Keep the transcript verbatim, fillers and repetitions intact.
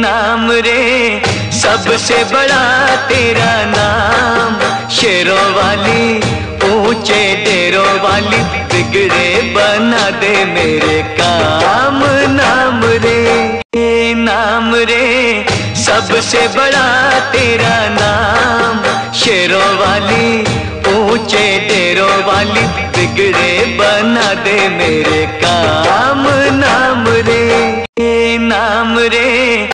नाम रे सबसे बड़ा तेरा नाम। शेरों वाली ऊंचे डेरों वाली बिगड़े बना दे मेरे काम। नाम रे नाम रे सबसे बड़ा तेरा नाम। शेरों वाली ऊंचे डेरों वाली बिगड़े बना दे मेरे काम। नाम रे नाम रे